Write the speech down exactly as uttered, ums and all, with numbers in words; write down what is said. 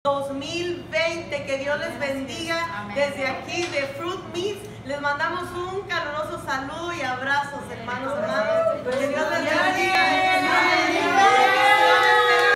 dos mil veinte. Que Dios les bendiga. Amén. Desde aquí de Fruit Meats les mandamos un caluroso